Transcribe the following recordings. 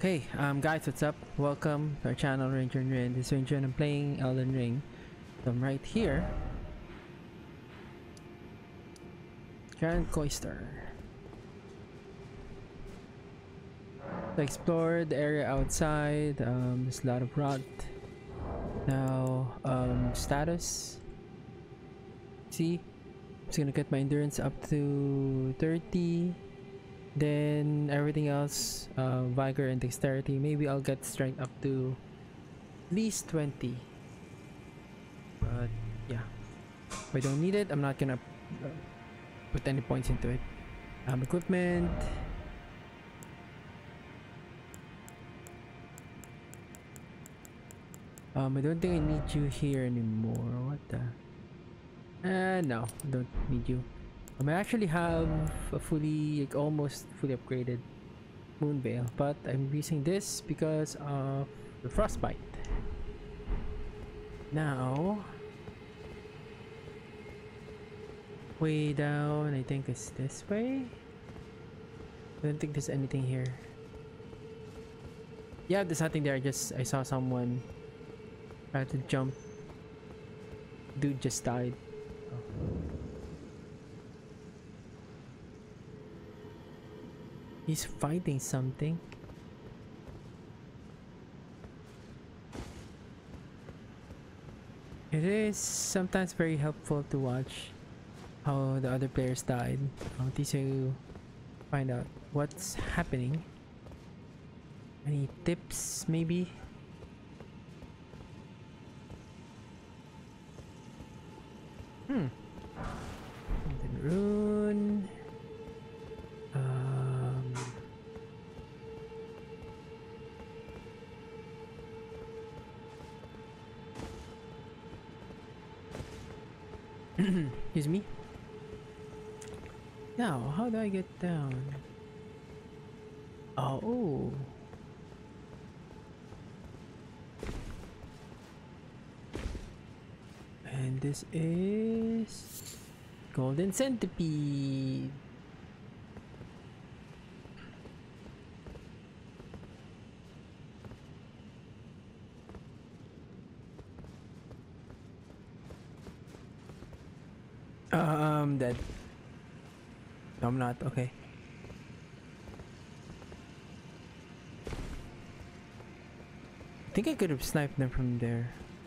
Hey, guys, what's up? Welcome to our channel, Ranger and Rin. This is Ranger and I'm playing Elden Ring. So I'm right here. Grand Cloister. So I explored the area outside. There's a lot of rot. Now, status. See? I'm just gonna get my endurance up to 30. Then everything else, vigor and dexterity. Maybe I'll get strength up to at least 20. But yeah, if I don't need it, I'm not gonna put any points into it. Equipment. I don't think I need you here anymore. What the? No, I don't need you. I actually have a almost fully upgraded Moon Veil, but I'm using this because of the Frostbite. Now, way down, I think it's this way. I don't think there's anything here. Yeah, there's nothing there. I saw someone try to jump. Dude just died. Oh. He's fighting something. It is sometimes very helpful to watch how the other players died. At least you find out what's happening. Any tips, maybe? Golden Rune. Excuse me. Now, how do I get down? Oh. And this is Golden Centipede. Dead. No, I'm not. Okay. I think I could have sniped them from there.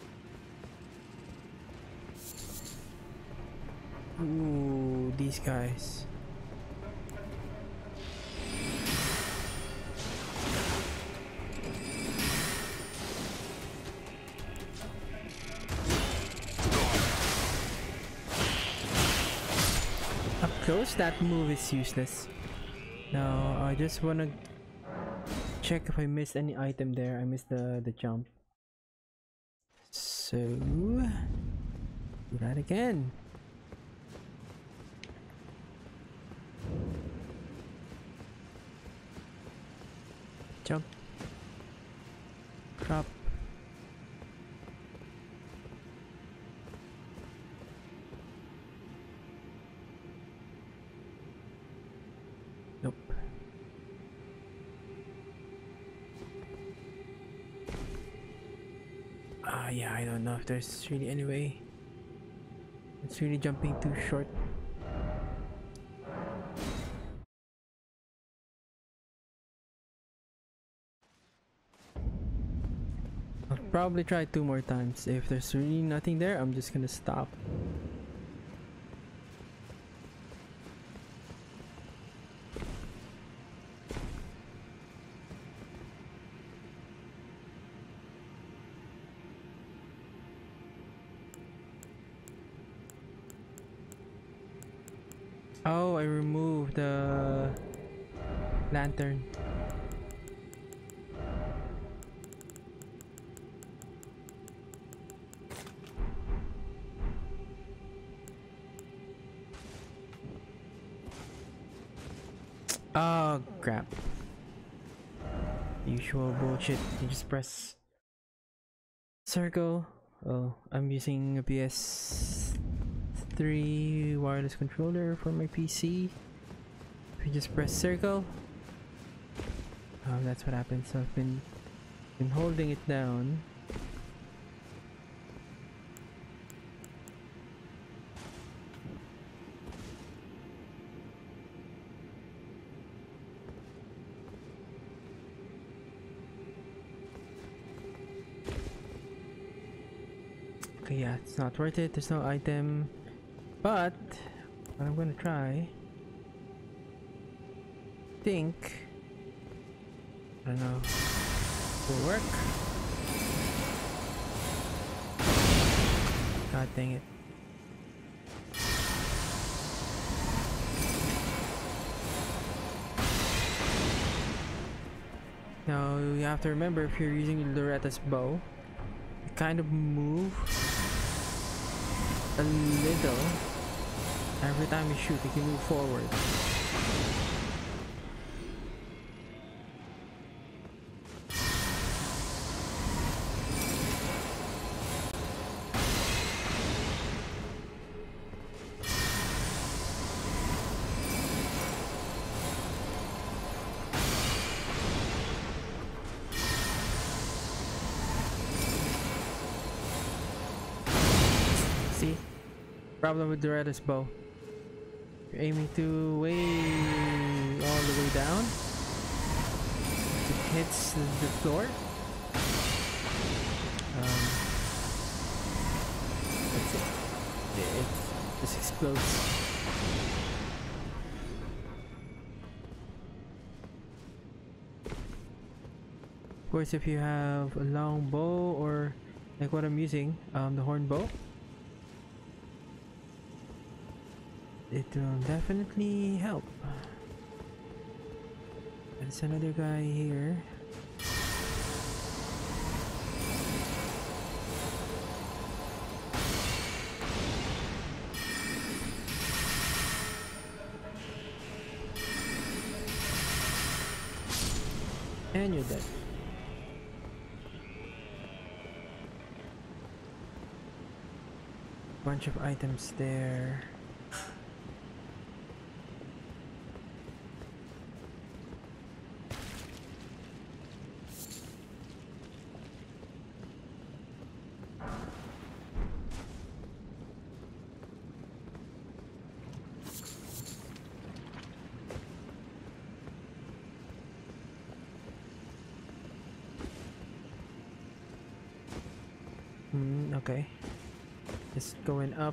Ooh, these guys. Up close, that move is useless. Now, I just wanna check if I missed any item there. I missed the jump. So, do that again. Jump. Drop. Nope. Yeah, I don't know if there's really any way. It's really jumping too short. I'll probably try 2 more times. If there's really nothing there, I'm just gonna stop. Oh, I removed the lantern. Oh, crap. Usual bullshit. You just press circle. Oh, I'm using a PS3 wireless controller for my PC. If you just press circle, That's what happened. So I've been holding it down. Okay, yeah, it's not worth it. There's no item. But what I'm gonna try, think, I don't know, will work. God dang it. Now you have to remember, if you're using Loretta's bow, you kind of move a little every time you shoot. You can move forward. See? Problem with Loretta's bow. You're aiming too way all the way down. It hits the floor. That's it. It just explodes. Of course, if you have a long bow, or like what I'm using, the horn bow, it will definitely help. There's another guy here. And you're dead. Bunch of items there. Okay. Just going up.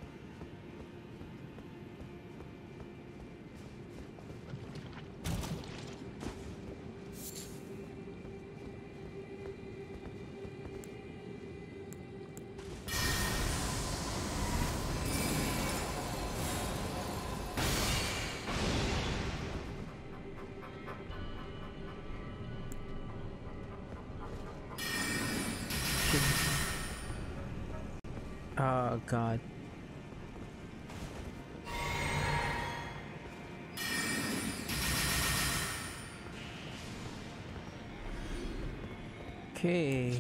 Oh god. Okay.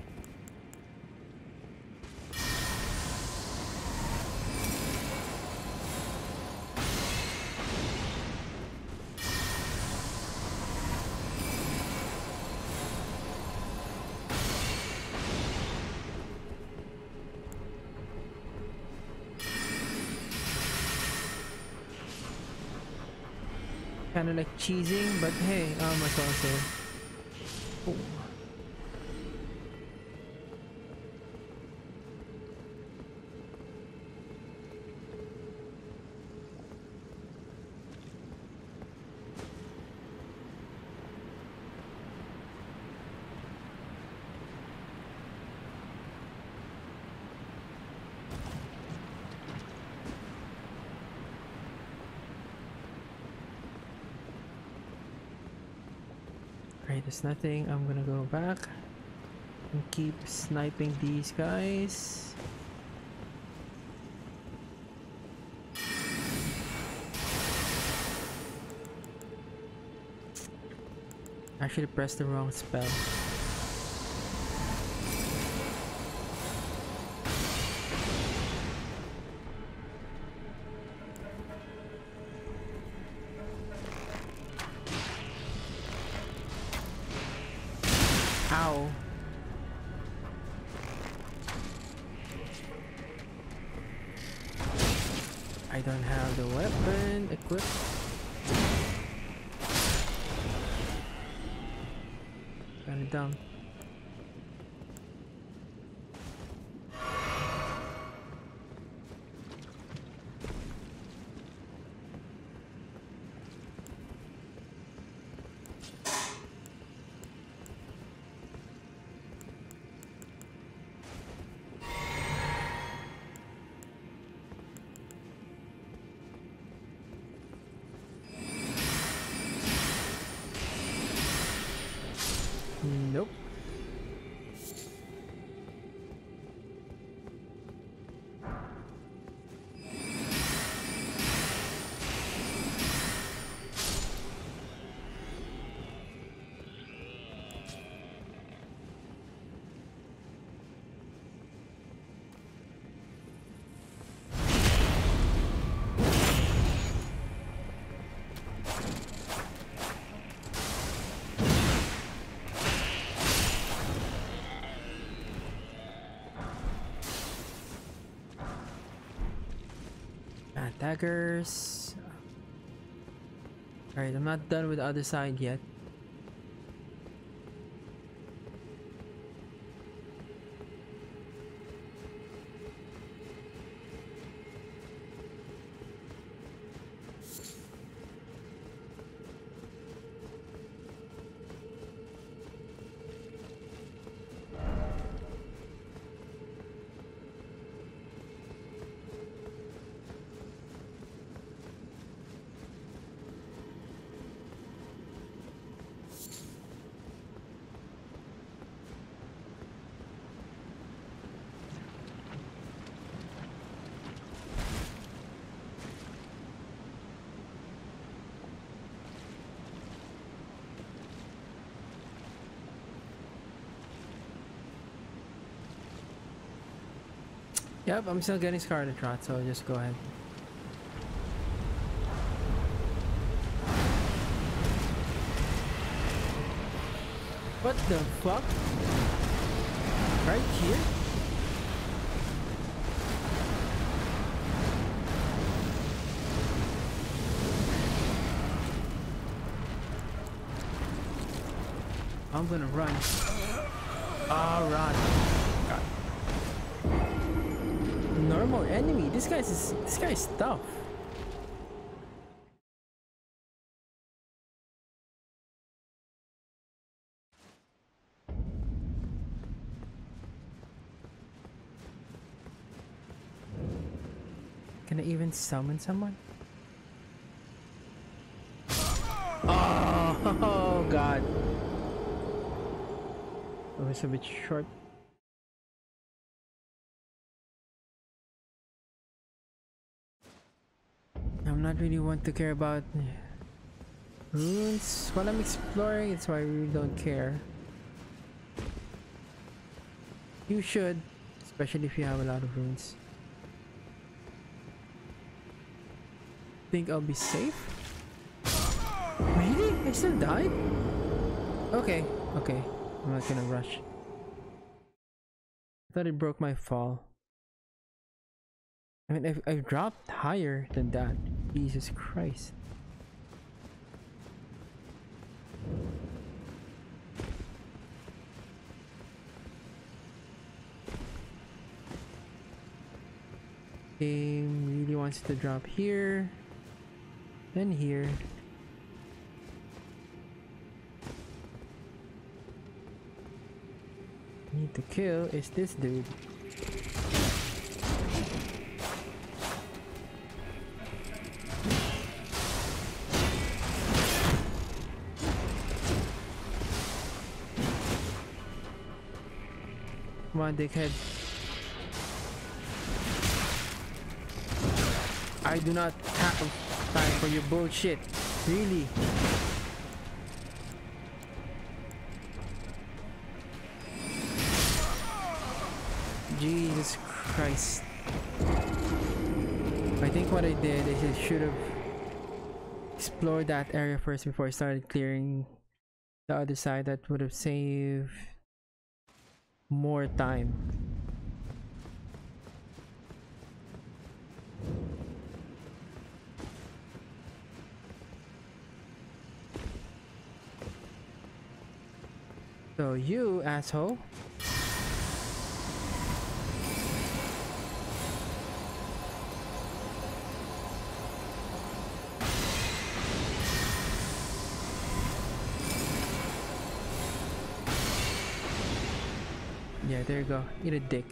Kind of like cheesing, but hey, that's what I'm saying. Oh. Right, there's nothing. I'm gonna go back and keep sniping these guys. Actually pressed the wrong spell. Ow. I don't have the weapon equipped. Got it down. Nope. Daggers. Alright, I'm not done with the other side yet. Yep, I'm still getting Scarlet Rot, so just go ahead. What the fuck? Right here? I'm gonna run. Alright. Normal enemy. This guy's tough. Can I even summon someone? Oh god. It was a bit short. I'm not really one to care about runes while I'm exploring. It's why I really don't care. You should, especially if you have a lot of runes. Think I'll be safe? Really? I still died? Okay, okay. I'm not gonna rush. I thought it broke my fall. I mean, I've dropped higher than that. Jesus Christ. Game really wants to drop here. Then here. Need to kill is this dude. Come on, dickhead. I do not have time for your bullshit. Really? Jesus Christ. I think what I did is I should have explored that area first before I started clearing the other side. That would have saved more time. So you asshole. Yeah, there you go. Eat a dick.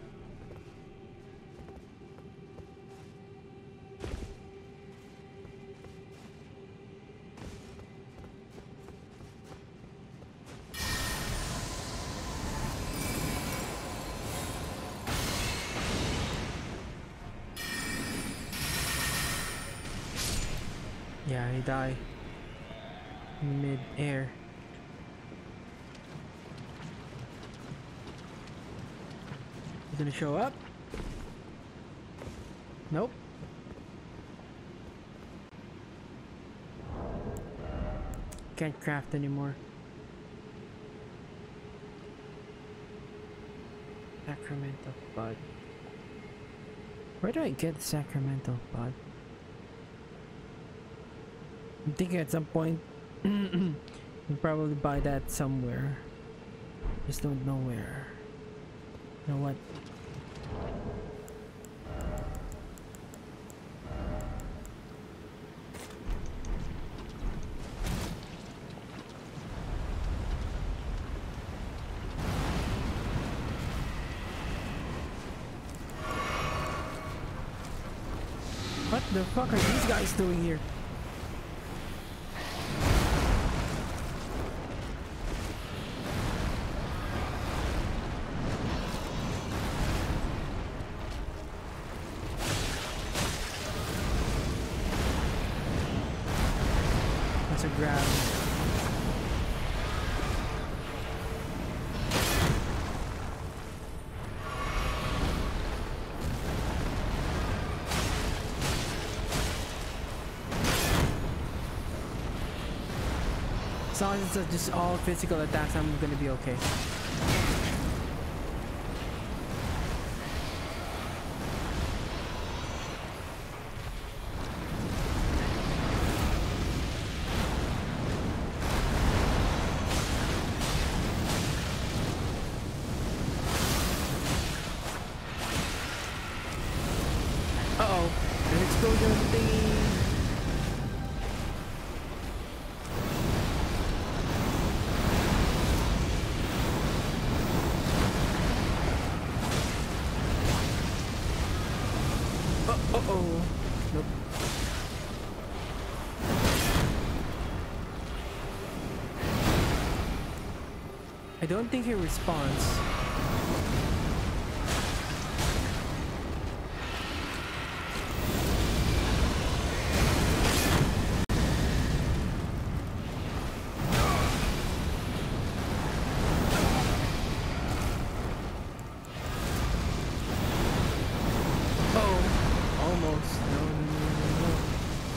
Yeah, he died mid-air. He's gonna show up? Nope. Can't craft anymore. Sacramental bud. Where do I get sacramental bud? I'm thinking at some point you'll probably buy that somewhere. Just don't know where. You know what? What the fuck are these guys doing here? That's a grab. As long as it's just all physical attacks, I'm gonna be okay. Uh-oh, an explosion thingy. Uh-oh. Nope. I don't think he responds. Almost. No, no, no, no, no.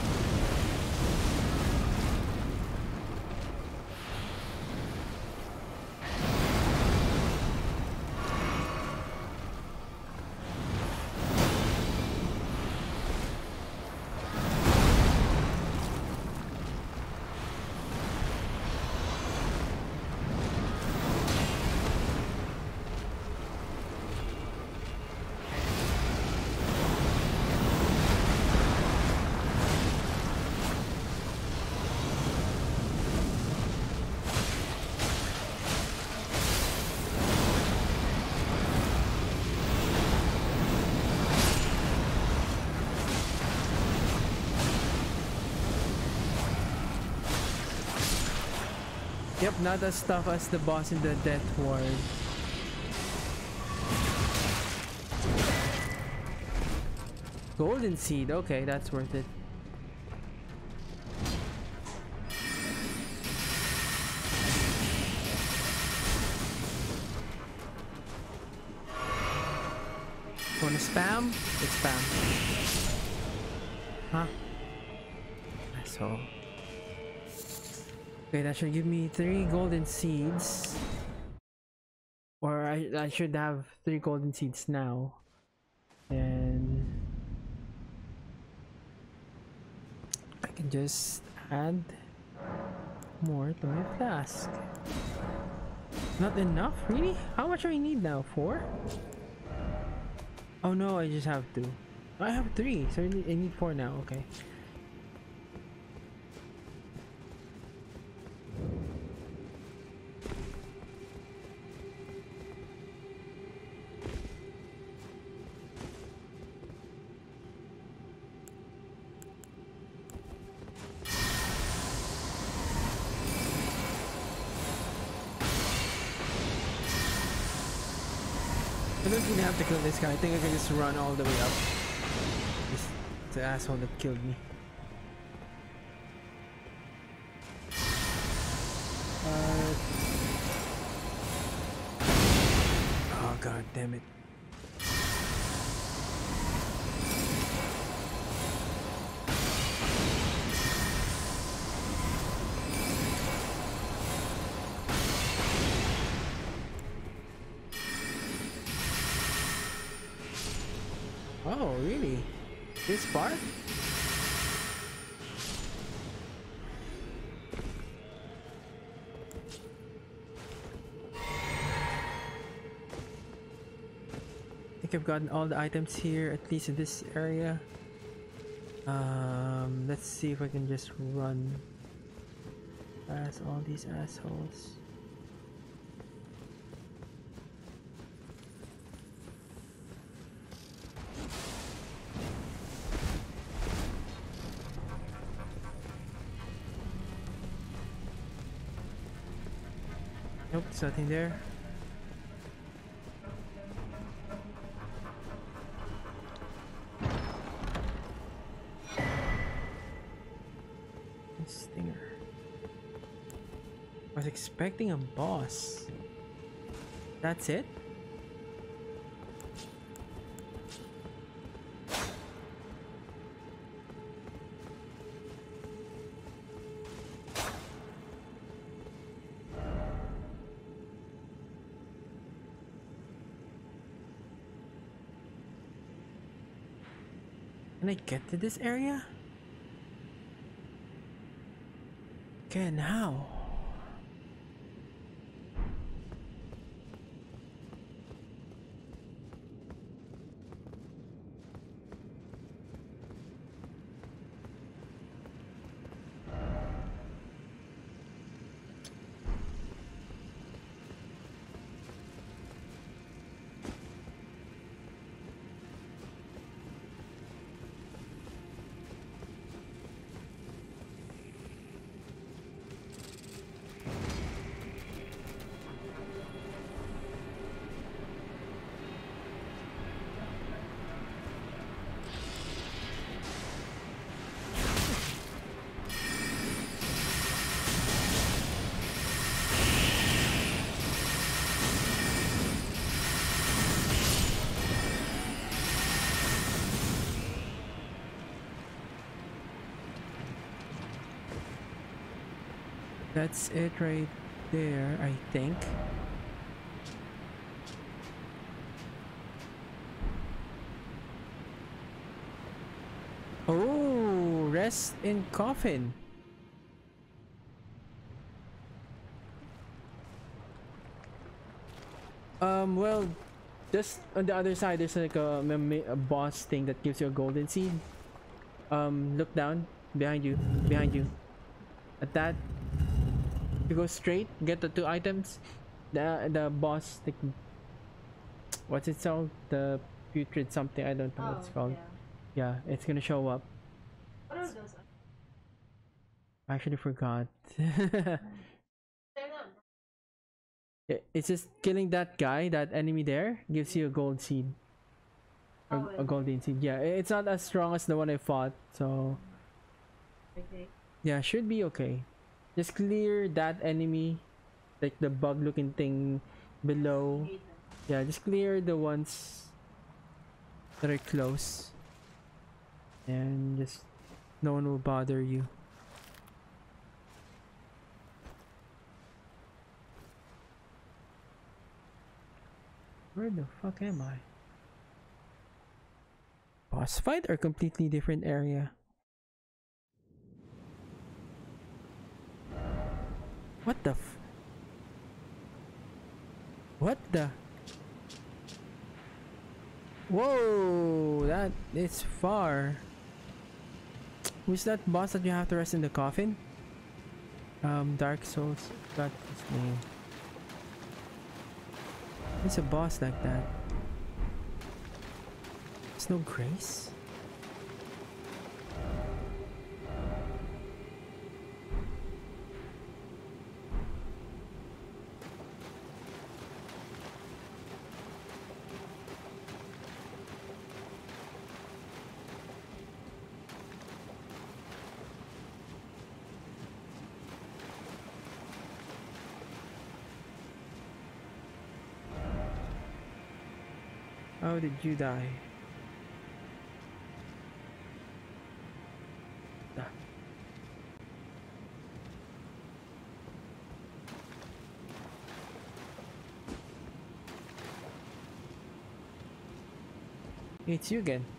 Yep, not as tough as the boss in the Death Ward. Golden Seed, okay, that's worth it. Wanna spam? Let's spam. Huh? Asshole. Okay, that should give me 3 golden seeds. Or I should have 3 golden seeds now. And I can just add more to my flask. Not enough? Really? How much do I need now? 4? Oh no, I just have 2. I have 3, so I need 4 now. Okay. I don't even have to kill this guy. I think I can just run all the way up. This the asshole that killed me. Oh god damn it. Oh really? This part? I think I've gotten all the items here, at least in this area. Let's see if I can just run past all these assholes. Nope, there's nothing there. Stinger. I was expecting a boss. That's it? Can I get to this area? Can how? That's it right there, I think. Oh, rest in coffin. Well, just on the other side, there's like a boss thing that gives you a golden seed. Look down, behind you, behind you. At that, you go straight, get the 2 items. The boss, like, what's it called? The putrid something. I don't know what it's called. Yeah, it's gonna show up. What are those? I actually forgot. They're not. It's just killing that guy, that enemy there, gives you a gold seed. Or a golden seed. Yeah, it's not as strong as the one I fought, so Okay. yeah, should be okay. Just clear that enemy, like the bug looking thing below. Yeah, just clear the ones that are close. And just no one will bother you. Where the fuck am I? Boss fight or completely different area? What the f- What the? Whoa, that is far. Who's that boss that you have to rest in the coffin? Dark Souls. Got his name. It's a boss like that. There's no grace? How did you die? Ah. It's you again.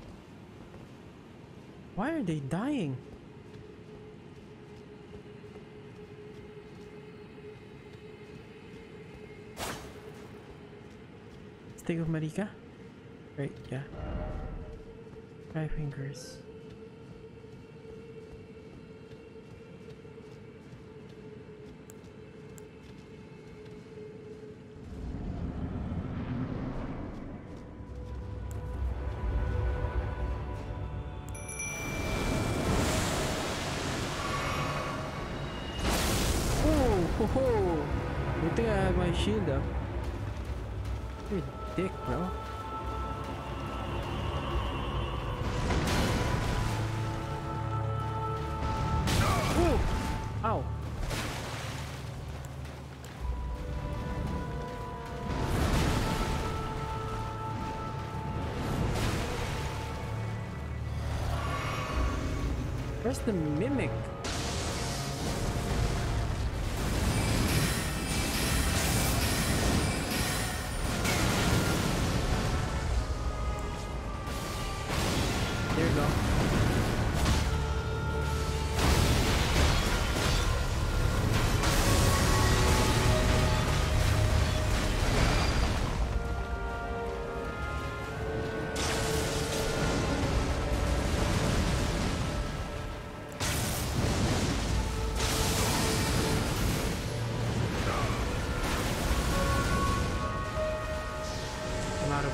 Why are they dying? Stick of Marika? Right, yeah. 5 fingers. Oh, ho ho! Good thing I have my shield up. You're a dick, bro. Oh! Ow! Where's the mimic? There you go. I'm out of...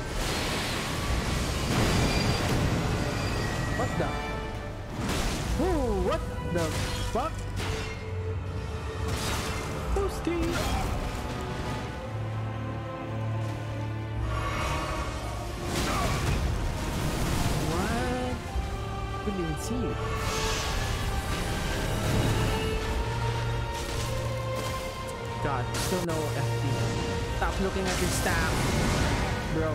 What the? Oh, what the fuck? Toasty! What? Couldn't even see you. God, still no FP. Stop looking at your staff, bro.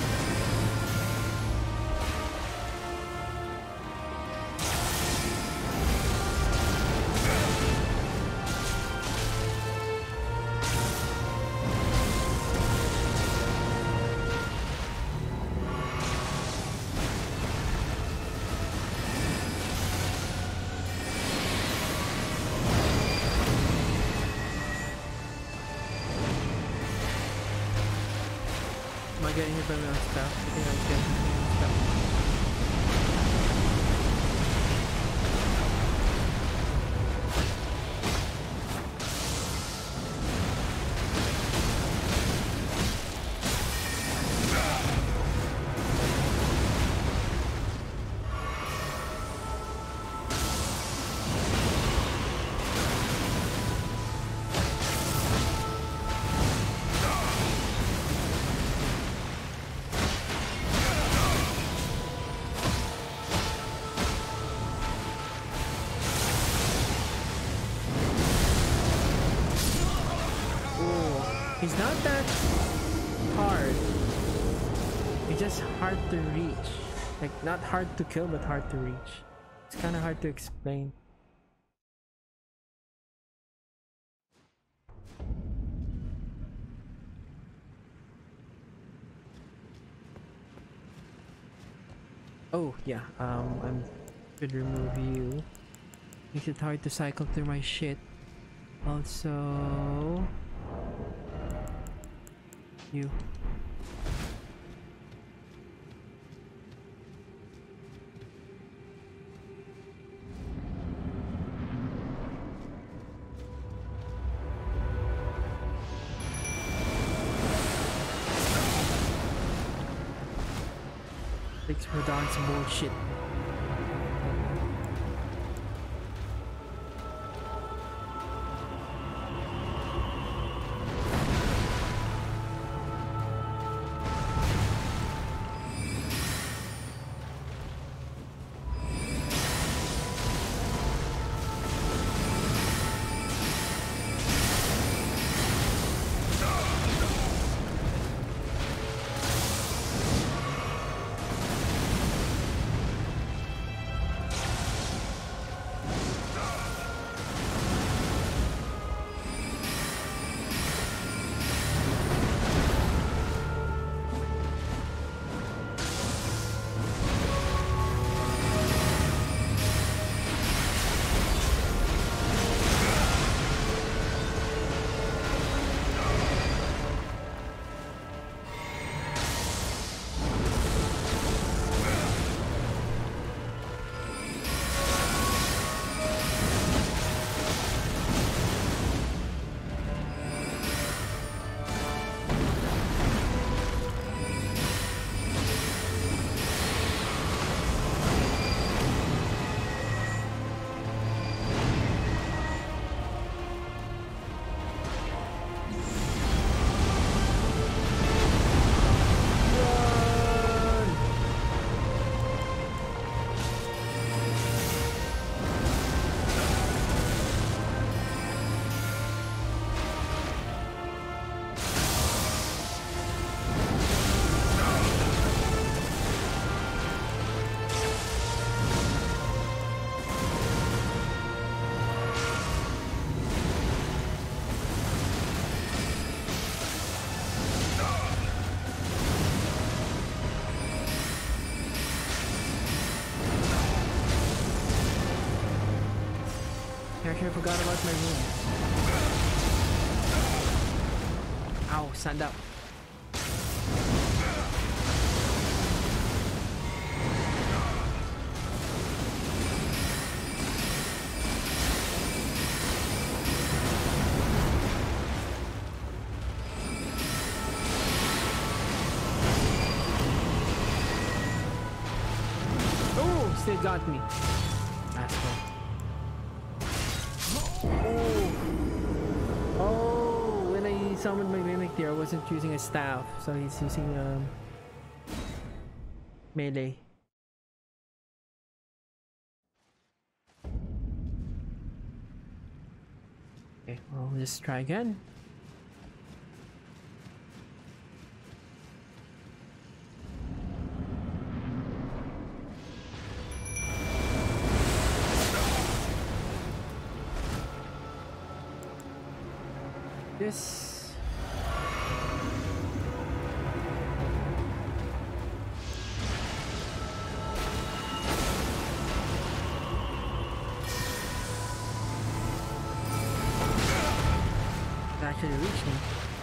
Am I getting hit by my own stuff? I think I'm getting hit by my own stuff. He's not that hard. He's just hard to reach. Like, not hard to kill, but hard to reach. It's kind of hard to explain. Oh yeah, I'm should remove you. Makes it hard to cycle through my shit. Also, you. Thanks for Don's bullshit. Actually, I forgot about my room. Ow, stand up. Oh, still got me. Asshole. Oh, when I summoned my mimic there, I wasn't using a staff, so he's using melee. Okay, well, let's try again. This. It actually reached me.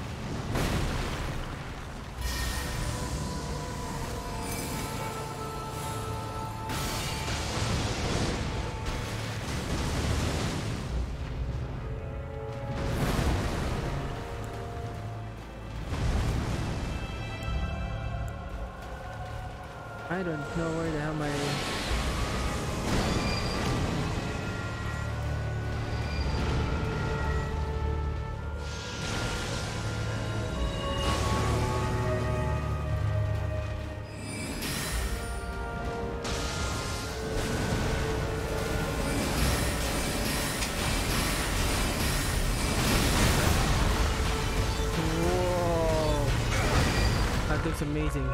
I don't know where the hell my... Whoa! That looks amazing.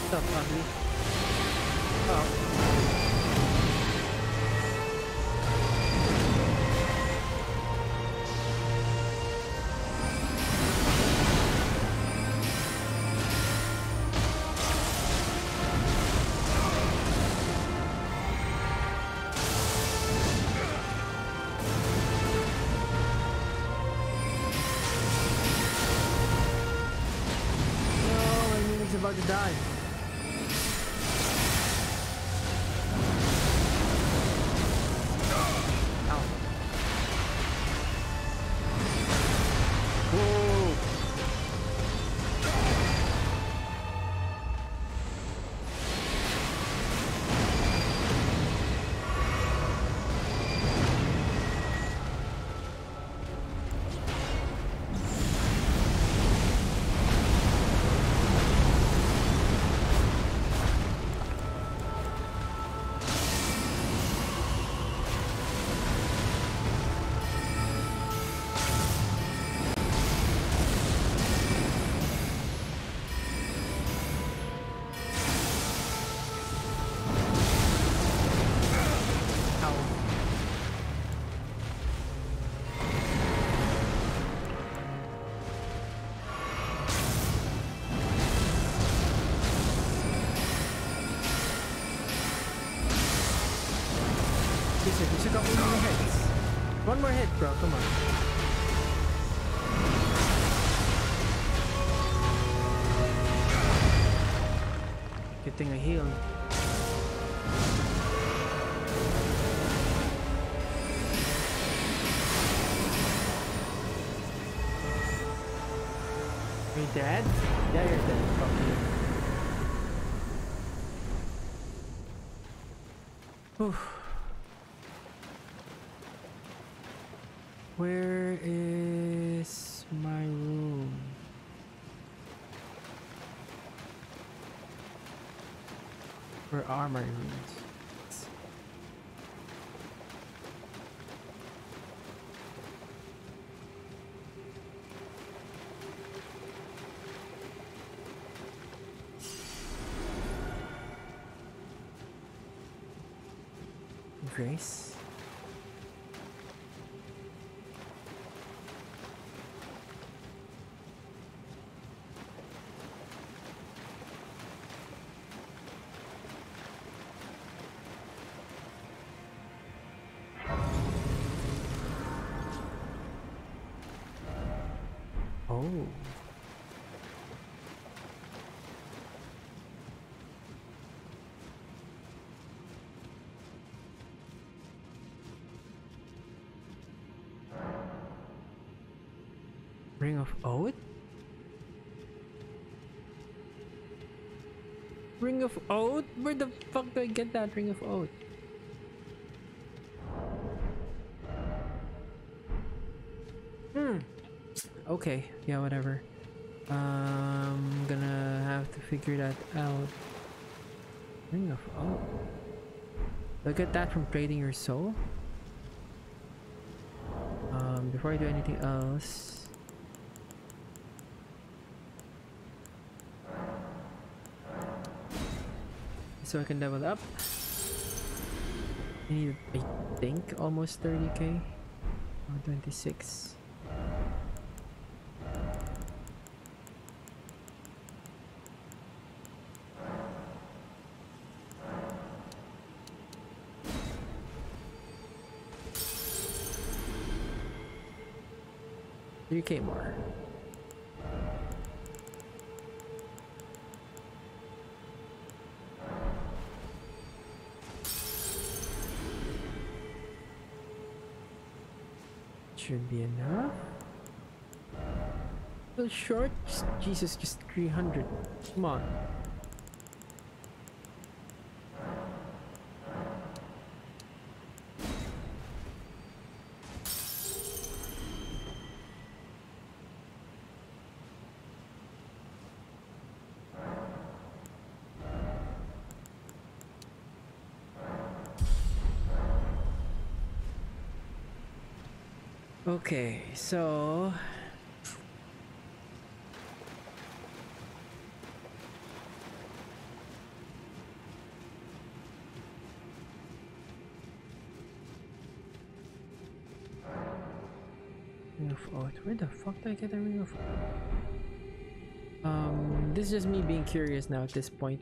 What's up, ugly? Oh. About to die. Ow. Whoa. You took out one more hits. One more hit, bro. Come on. Good thing I healed. Are you dead? Yeah, you're dead. Fuck you. Oof. Where is my room? Where are my rooms? Grace? Oh. Ring of Oath? Ring of Oath? Where the fuck do I get that Ring of Oath? Okay, yeah, whatever. I'm gonna have to figure that out. Ring of Oath. Do I get that from trading your soul? Before I do anything else, so I can level up. I need, I think, almost 30k or 26. $3k more. Should be enough. A little short. Jesus, just 300. Come on. Okay, so Ring of Oath. Where the fuck did I get the Ring of Oath? This is just me being curious now at this point.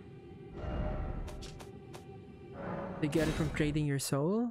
You get it from trading your soul?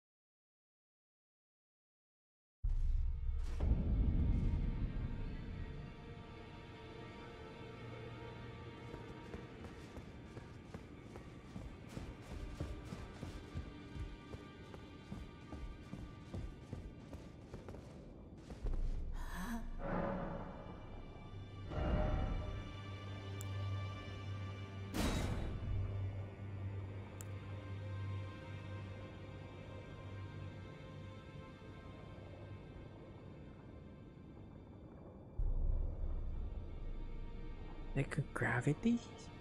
Like a gravity?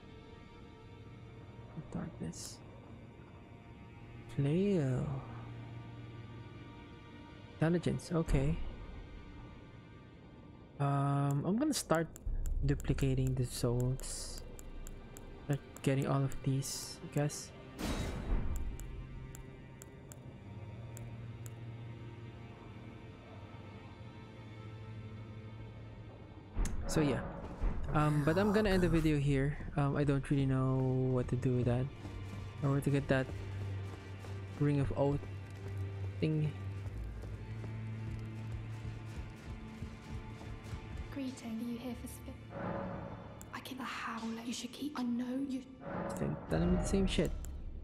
Darkness. Flail. Intelligence, okay. I'm gonna start duplicating the souls. Start getting all of these, I guess. So yeah. But I'm gonna end the video here. I don't really know what to do with that, or where to get that Ring of Oath thing. Greeting, are you here for spit? I get the howler. You should keep. I know you. Still telling me the same shit.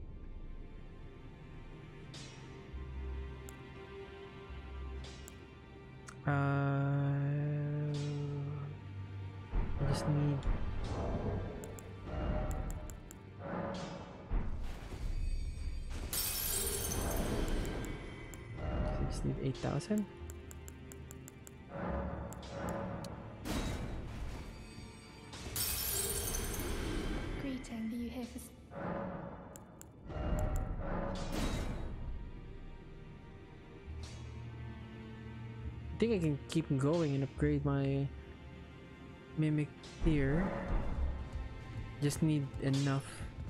I just need. I just need 8,000. Greeting, are you here for? I think I can keep going and upgrade my mimic here. Just need enough.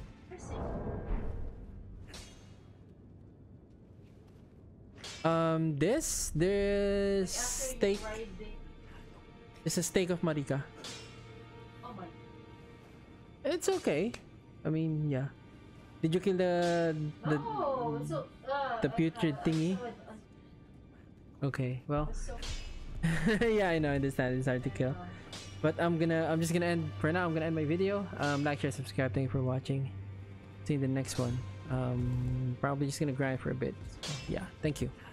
This steak. It's a steak of Marika. Oh my. It's okay. I mean, yeah. Did you kill the Oh, so the putrid thingy? Okay, well. Yeah, I know, I understand. It's hard to kill. But I'm just gonna end for now. I'm gonna end my video. Like, share, subscribe. Thank you for watching. See you in the next one. Probably just gonna grind for a bit. So, yeah, thank you.